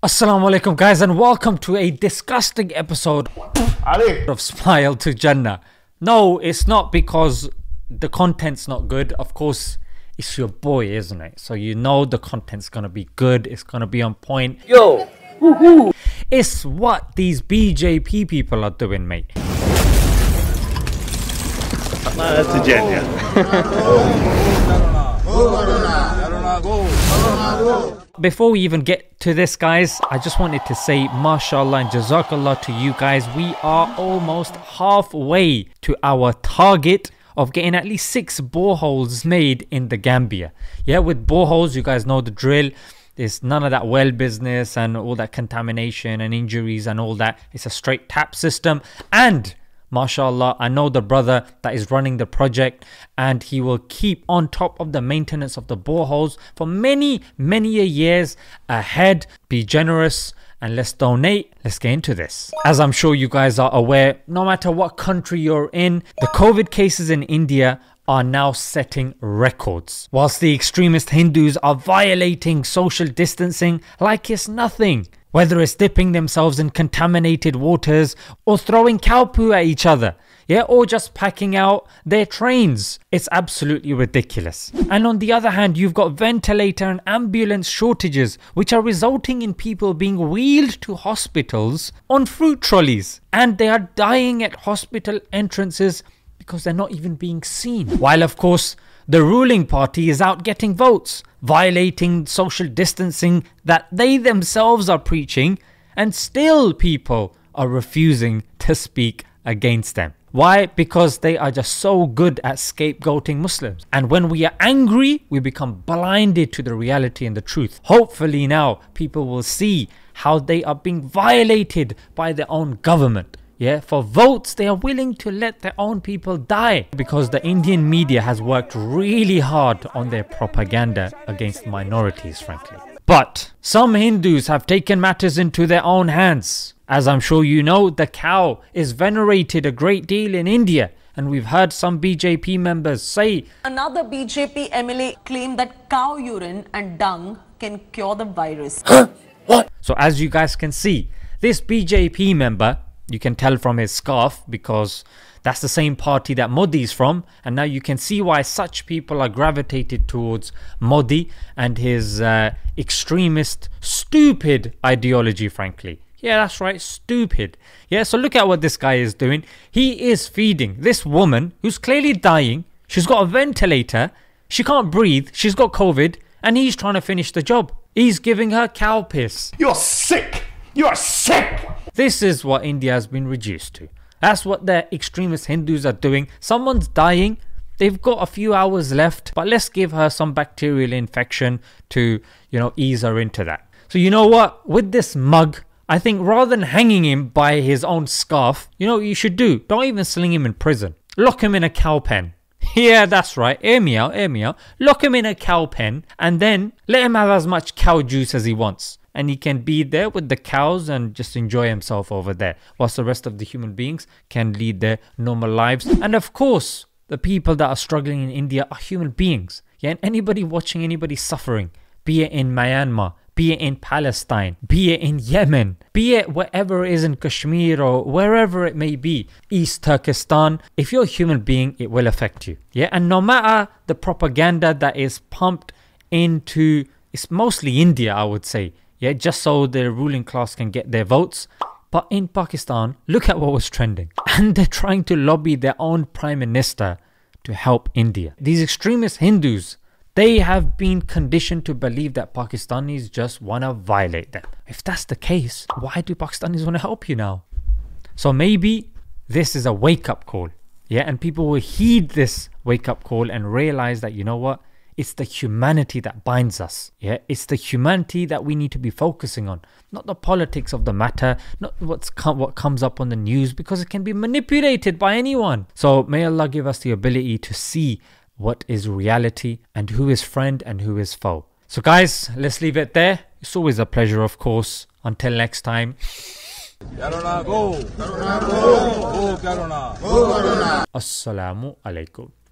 Assalamu alaikum guys, and welcome to a disgusting episode of Smile to Jannah. No, it's not because the content's not good. Of course, it's your boy, isn't it? So you know the content's gonna be good, it's gonna be on point. Yo! Woohoo! It's what these BJP people are doing, mate. That's a Jannah. Before we even get to this, guys, I just wanted to say mashallah and jazakallah to you guys. We are almost halfway to our target of getting at least 6 boreholes made in the Gambia. Yeah, with boreholes, you guys know the drill. There's none of that well business and all that contamination and injuries and all that. It's a straight tap system. And mashallah, I know the brother that is running the project, and he will keep on top of the maintenance of the boreholes for many years ahead. Be generous and let's donate. Let's get into this. As I'm sure you guys are aware, no matter what country you're in, the COVID cases in India are now setting records, whilst the extremist Hindus are violating social distancing like it's nothing. Whether it's dipping themselves in contaminated waters or throwing cow poo at each other, yeah, or just packing out their trains. It's absolutely ridiculous. And on the other hand, you've got ventilator and ambulance shortages, which are resulting in people being wheeled to hospitals on fruit trolleys. And they are dying at hospital entrances because they're not even being seen. While of course, the ruling party is out getting votes, violating social distancing that they themselves are preaching, and still people are refusing to speak against them. Why? Because they are just so good at scapegoating Muslims. And when we are angry, we become blinded to the reality and the truth. Hopefully now people will see how they are being violated by their own government. Yeah, for votes, they are willing to let their own people die because the Indian media has worked really hard on their propaganda against minorities, frankly. But some Hindus have taken matters into their own hands. As I'm sure you know, the cow is venerated a great deal in India. And we've heard some BJP members say, another BJP MLA claimed that cow urine and dung can cure the virus. What? So as you guys can see, this BJP member, you can tell from his scarf because that's the same party that Modi is from, and now you can see why such people are gravitated towards Modi and his extremist, stupid ideology, frankly. Yeah, that's right, stupid. Yeah, so look at what this guy is doing. He is feeding this woman who's clearly dying. She's got a ventilator, she can't breathe, she's got COVID, and he's trying to finish the job. He's giving her cow piss. You're sick! You're sick! This is what India has been reduced to. That's what the extremist Hindus are doing. Someone's dying, they've got a few hours left, but let's give her some bacterial infection to, ease her into that. So you know what? With this mug, I think rather than hanging him by his own scarf, you know what you should do? Don't even sling him in prison. Lock him in a cow pen. Yeah, that's right. Hear me out, hear me out. Lock him in a cow pen and then let him have as much cow juice as he wants. And he can be there with the cows and just enjoy himself over there, whilst the rest of the human beings can lead their normal lives. And of course, the people that are struggling in India are human beings. Yeah, and anybody watching anybody suffering, be it in Myanmar, be it in Palestine, be it in Yemen, be it wherever it is in Kashmir or wherever it may be, East Turkestan, if you're a human being, it will affect you. Yeah, and no matter the propaganda that is pumped into, it's mostly India, I would say. Yeah, just so the ruling class can get their votes. But in Pakistan, look at what was trending. And they're trying to lobby their own prime minister to help India. These extremist Hindus, they have been conditioned to believe that Pakistanis just want to violate them. If that's the case, why do Pakistanis want to help you now? So maybe this is a wake-up call. Yeah, and people will heed this wake-up call and realize that, you know what? It's the humanity that binds us. Yeah, it's the humanity that we need to be focusing on, not the politics of the matter, not what comes up on the news, because it can be manipulated by anyone. So may Allah give us the ability to see what is reality and who is friend and who is foe. So guys, let's leave it there. It's always a pleasure, of course. Until next time. Assalamu alaikum.